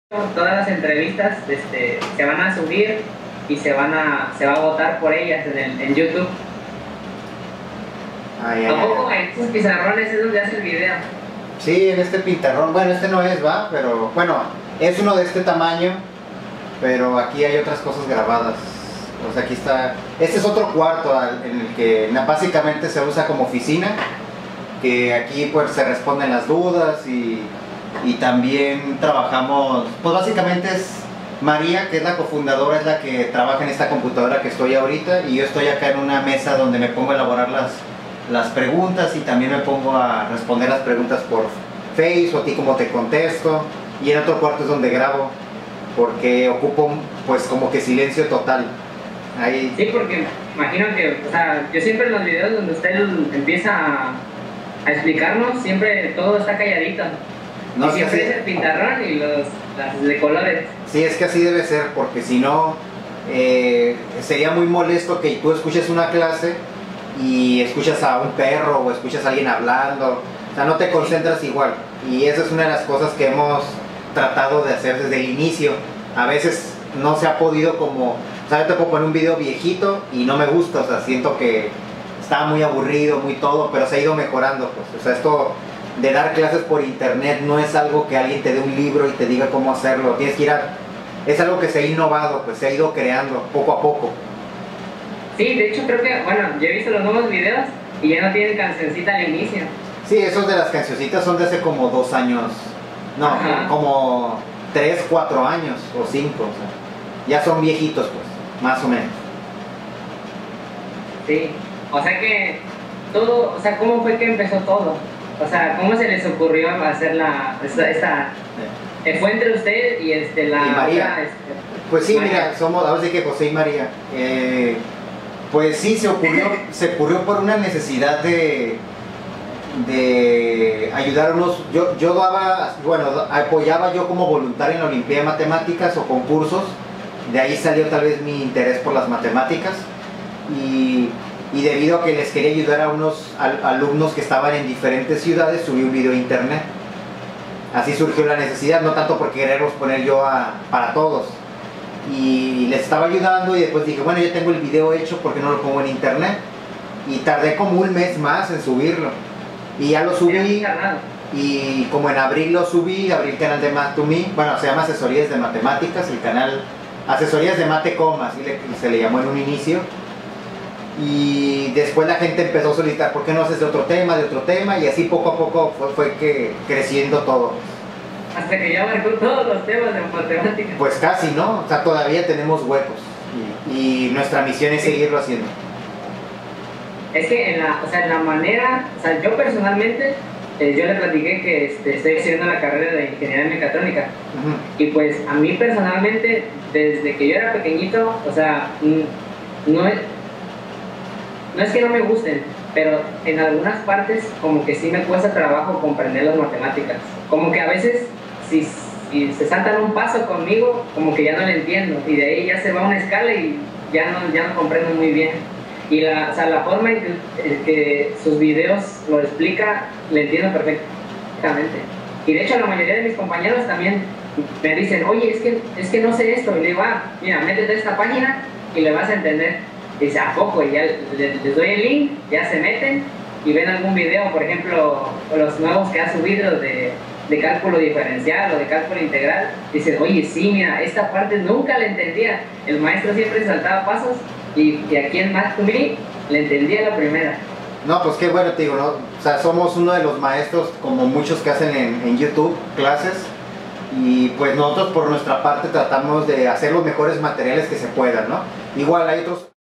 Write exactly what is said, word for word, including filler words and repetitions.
Todas las entrevistas este, se van a subir y se van a se va a votar por ellas en, el, en YouTube. Ay, ay, Tampoco ay. en estos pizarrones es donde hace el video. Sí, en este pintarrón, bueno, este no es, va, pero bueno, es uno de este tamaño, pero aquí hay otras cosas grabadas. O sea, aquí está, este es otro cuarto en el que básicamente se usa como oficina, que aquí pues se responden las dudas y, y también trabajamos, pues básicamente es María, que es la cofundadora, es la que trabaja en esta computadora que estoy ahorita, y yo estoy acá en una mesa donde me pongo a elaborar las, las preguntas y también me pongo a responder las preguntas por Face o a ti como te contesto, y en otro cuarto es donde grabo, porque ocupo pues como que silencio total. Ahí. Sí, porque imagino que, o sea, yo siempre en los videos donde usted empieza a, a explicarnos, siempre todo está calladito. No, y siempre es el pintarrón y los las de colores. Sí, es que así debe ser, porque si no, eh, sería muy molesto que tú escuches una clase y escuchas a un perro o escuchas a alguien hablando, o sea, no te concentras igual. Y esa es una de las cosas que hemos tratado de hacer desde el inicio. A veces no se ha podido como, o sea, yo te puedo poner un video viejito y no me gusta, o sea, siento que está muy aburrido, muy todo, pero se ha ido mejorando, pues, o sea, esto de dar clases por internet no es algo que alguien te dé un libro y te diga cómo hacerlo, tienes que ir a, es algo que se ha innovado, pues se ha ido creando poco a poco. Sí, de hecho creo que, bueno, yo he visto los nuevos videos y ya no tienen cancioncita al inicio. Sí, esos de las cancioncitas son de hace como dos años, no, Ajá. como tres, cuatro años o cinco, o sea, ya son viejitos pues, más o menos. Sí, o sea que todo, o sea, ¿cómo fue que empezó todo? O sea, ¿cómo se les ocurrió hacer la, esta, esta eh, fue entre usted y este, la... Y María. Otra, este, Pues sí, María. mira, somos, ahora sí que José y María, eh, pues sí, se ocurrió, se ocurrió por una necesidad de, de ayudar a unos, yo, yo daba, bueno, apoyaba yo como voluntario en la Olimpiada de Matemáticas o concursos, de ahí salió tal vez mi interés por las matemáticas, y, y debido a que les quería ayudar a unos al, alumnos que estaban en diferentes ciudades, subí un video a internet. Así surgió la necesidad, no tanto por quererlos poner yo a, para todos. Y les estaba ayudando y después dije, bueno, yo tengo el video hecho, ¿por qué no lo pongo en internet? Y tardé como un mes más en subirlo. Y ya lo subí, y como en abril lo subí, abrí el canal de Math to Me, bueno, se llama Asesorías de Matemáticas, el canal Asesorías de Mate Coma, así le, se le llamó en un inicio. Y después la gente empezó a solicitar, ¿por qué no haces de otro tema, de otro tema? Y así poco a poco fue, fue que creciendo todo. Hasta que ya abarcó todos los temas de matemáticas. Pues casi, ¿no? O sea, todavía tenemos huecos. Y, y nuestra misión es seguirlo haciendo. Es que en la, o sea, en la manera, o sea, yo personalmente, eh, yo le platiqué que este, estoy estudiando la carrera de Ingeniería Mecatrónica. Uh-huh. Y pues a mí personalmente, desde que yo era pequeñito, o sea, no es... No es que no me gusten, pero en algunas partes como que sí me cuesta trabajo comprender las matemáticas. Como que a veces, si, si se saltan un paso conmigo, como que ya no le entiendo. Y de ahí ya se va una escala y ya no, ya no comprendo muy bien. Y la, o sea, la forma en que, en que sus videos lo explica, le entiendo perfectamente. Y de hecho la mayoría de mis compañeros también me dicen, oye, es que, es que no sé esto. Y le digo, ah, mira, métete a esta página y le vas a entender. Y dice, ¿a poco? Y ya les, les doy el link, ya se meten y ven algún video, por ejemplo, los nuevos que ha subido de, de cálculo diferencial o de cálculo integral. Dicen, oye, sí, mira, esta parte nunca la entendía. El maestro siempre saltaba pasos y, y aquí en Math to Me le entendía la primera. No, pues qué bueno, te digo, ¿no? O sea, somos uno de los maestros, como muchos que hacen en, en YouTube, clases. Y pues nosotros por nuestra parte tratamos de hacer los mejores materiales que se puedan, ¿no? Igual hay otros...